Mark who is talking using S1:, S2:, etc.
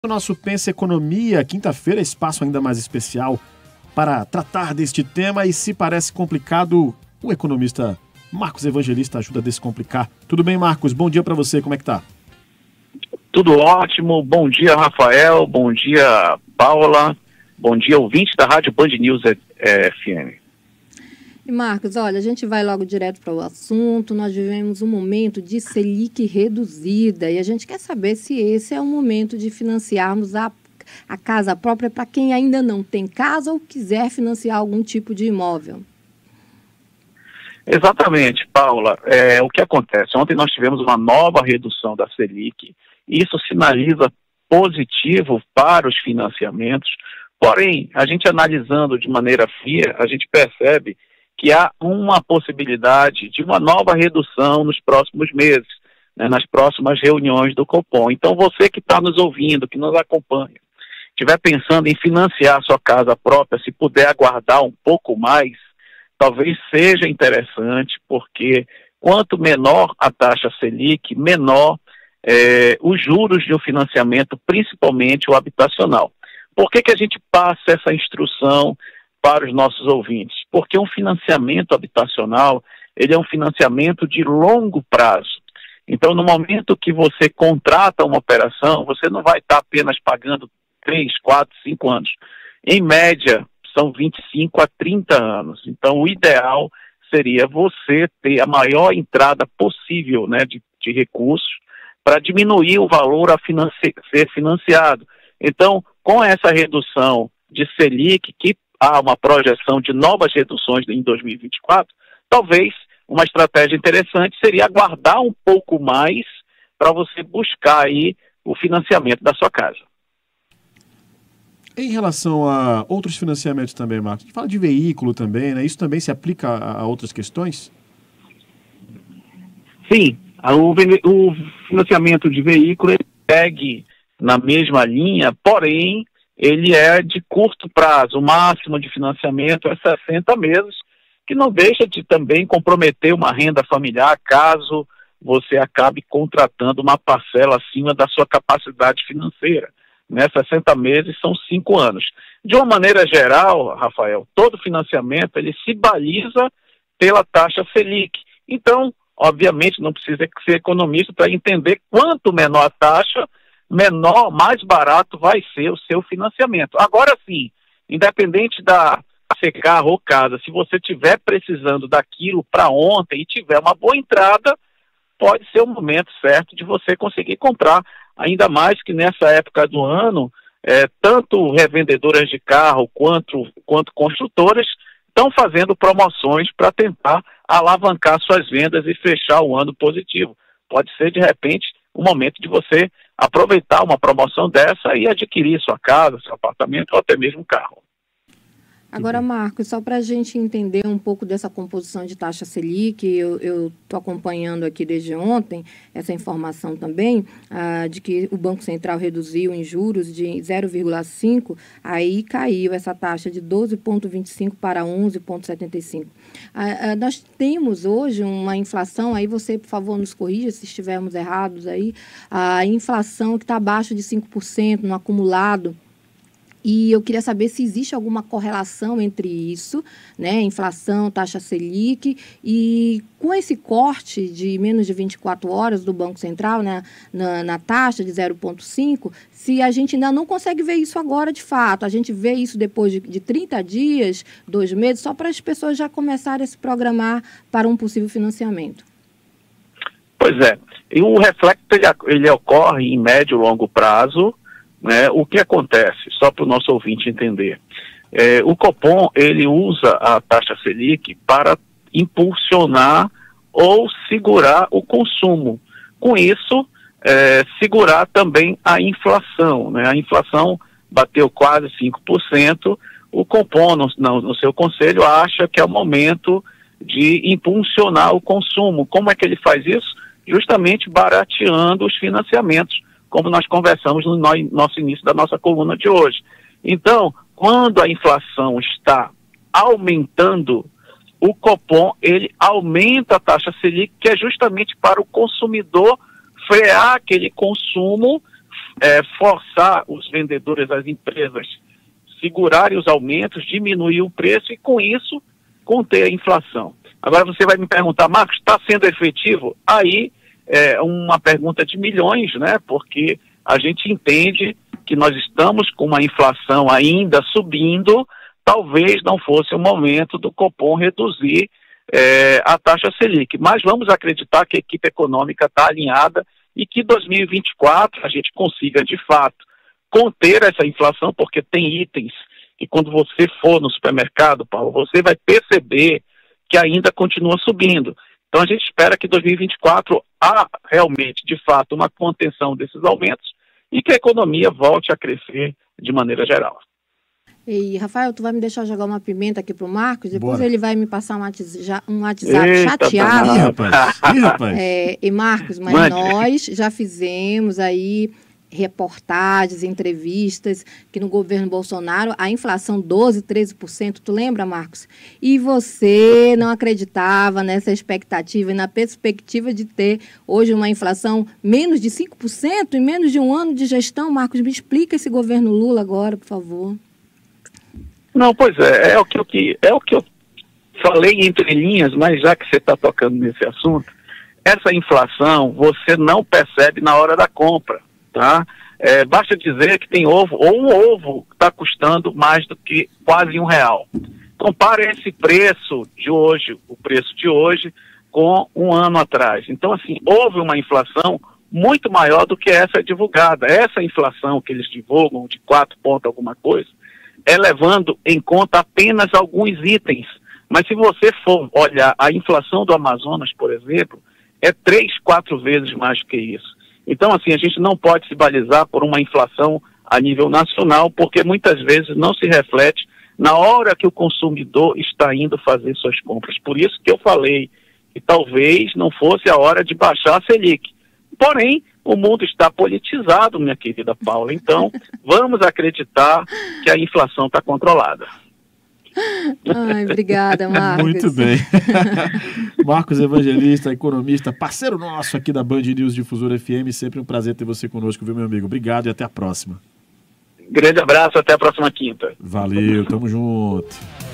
S1: O nosso Pensa Economia, quinta-feira, espaço ainda mais especial para tratar deste tema e se parece complicado, o economista Marcos Evangelista ajuda a descomplicar. Tudo bem, Marcos? Bom dia para você, como é que tá?
S2: Tudo ótimo, bom dia, Rafael, bom dia, Paula, bom dia, ouvinte da Rádio Band News FM.
S3: E Marcos, olha, a gente vai logo direto para o assunto. Nós vivemos um momento de Selic reduzida e a gente quer saber se esse é o momento de financiarmos a casa própria para quem ainda não tem casa ou quiser financiar algum tipo de imóvel.
S2: Exatamente, Paula. O que acontece? Ontem nós tivemos uma nova redução da Selic e isso sinaliza positivo para os financiamentos. Porém, a gente analisando de maneira fria, a gente percebe que há uma possibilidade de uma nova redução nos próximos meses, né, nas próximas reuniões do Copom. Então, você que está nos ouvindo, que nos acompanha, estiver pensando em financiar a sua casa própria, se puder aguardar um pouco mais, talvez seja interessante, porque quanto menor a taxa Selic, menor os juros de um financiamento, principalmente o habitacional. Por que a gente passa essa instrução para os nossos ouvintes? Porque um financiamento habitacional, ele é um financiamento de longo prazo. Então, no momento que você contrata uma operação, você não vai estar apenas pagando 3, 4, 5 anos. Em média, são 25 a 30 anos. Então, o ideal seria você ter a maior entrada possível, né, de recursos para diminuir o valor a ser financiado. Então, com essa redução de Selic, que há uma projeção de novas reduções em 2024, talvez uma estratégia interessante seria aguardar um pouco mais para você buscar aí o financiamento da sua casa.
S1: Em relação a outros financiamentos também, Marcos, a gente fala de veículo também, né? Isso também se aplica a outras questões?
S2: Sim, o financiamento de veículo ele segue na mesma linha, porém ele é de curto prazo. O máximo de financiamento é 60 meses, que não deixa de também comprometer uma renda familiar caso você acabe contratando uma parcela acima da sua capacidade financeira. 60 meses são 5 anos. De uma maneira geral, Rafael, todo financiamento ele se baliza pela taxa Selic. Então, obviamente, não precisa ser economista para entender quanto menor a taxa, menor, mais barato vai ser o seu financiamento. Agora sim, independente da ser carro ou casa, se você estiver precisando daquilo para ontem e tiver uma boa entrada, pode ser o momento certo de você conseguir comprar, ainda mais que nessa época do ano, tanto revendedoras de carro quanto construtoras estão fazendo promoções para tentar alavancar suas vendas e fechar o ano positivo. Pode ser, de repente, o momento de você aproveitar uma promoção dessa e adquirir sua casa, seu apartamento ou até mesmo um carro.
S3: Agora, Marcos, só para a gente entender um pouco dessa composição de taxa Selic, eu estou acompanhando aqui desde ontem essa informação também, de que o Banco Central reduziu em juros de 0,5, aí caiu essa taxa de 12,25 para 11,75. Nós temos hoje uma inflação, aí você, por favor, nos corrija se estivermos errados aí, a inflação que está abaixo de 5% no acumulado. E eu queria saber se existe alguma correlação entre isso, né, inflação, taxa Selic, e com esse corte de menos de 24 horas do Banco Central, né, na taxa de 0,5, se a gente ainda não consegue ver isso agora de fato, a gente vê isso depois de 30 dias, 2 meses, só para as pessoas já começarem a se programar para um possível financiamento.
S2: Pois é, e o reflexo ele ocorre em médio e longo prazo. O que acontece, só para o nosso ouvinte entender, o Copom ele usa a taxa Selic para impulsionar ou segurar o consumo. Com isso, segurar também a inflação. A inflação bateu quase 5%, o Copom, no seu conselho, acha que é o momento de impulsionar o consumo. Como é que ele faz isso? Justamente barateando os financiamentos, como nós conversamos no nosso início da nossa coluna de hoje. Então, quando a inflação está aumentando, o Copom ele aumenta a taxa Selic, que é justamente para o consumidor frear aquele consumo, forçar os vendedores, as empresas, segurarem os aumentos, diminuir o preço e, com isso, conter a inflação. Agora você vai me perguntar, Marcos, está sendo efetivo? Aí é uma pergunta de milhões, né? Porque a gente entende que nós estamos com uma inflação ainda subindo, talvez não fosse o momento do Copom reduzir a taxa Selic. Mas vamos acreditar que a equipe econômica está alinhada e que 2024 a gente consiga, de fato, conter essa inflação, porque tem itens que quando você for no supermercado, Paulo, você vai perceber que ainda continua subindo. Então a gente espera que 2024 há realmente, de fato, uma contenção desses aumentos e que a economia volte a crescer de maneira geral.
S3: E, Rafael, tu vai me deixar jogar uma pimenta aqui pro Marcos? Depois
S1: Bora.
S3: Ele vai me passar um WhatsApp chateado.
S1: Ih, rapaz.
S3: E, Marcos, mas
S2: Mande.
S3: nós já fizemos aí reportagens, entrevistas, que no governo Bolsonaro a inflação 12%, 13%, tu lembra, Marcos? E você não acreditava nessa expectativa e na perspectiva de ter hoje uma inflação menos de 5% em menos de um ano de gestão. Marcos, me explica esse governo Lula agora, por favor.
S2: Não, pois é o que eu falei entre linhas, mas já que você está tocando nesse assunto, essa inflação você não percebe na hora da compra, tá? Basta dizer que tem ovo, ou um ovo está custando mais do que quase R$1. Compara esse preço de hoje, o preço de hoje, com um ano atrás. Então, assim, houve uma inflação muito maior do que essa divulgada. Essa inflação que eles divulgam, de 4 pontos alguma coisa, é levando em conta apenas alguns itens. Mas se você for olhar a inflação do Amazonas, por exemplo, é 3, 4 vezes mais do que isso. Então, assim, a gente não pode se balizar por uma inflação a nível nacional, porque muitas vezes não se reflete na hora que o consumidor está indo fazer suas compras. Por isso que eu falei que talvez não fosse a hora de baixar a Selic. Porém, o mundo está politizado, minha querida Paula. Então, vamos acreditar que a inflação está controlada.
S3: Ai, obrigada, Marcos.
S1: Muito bem. Marcos Evangelista, economista, parceiro nosso aqui da Band News Difusora FM. Sempre um prazer ter você conosco, viu, meu amigo? Obrigado e até a próxima.
S2: Grande abraço, até a próxima quinta.
S1: Valeu, tamo junto.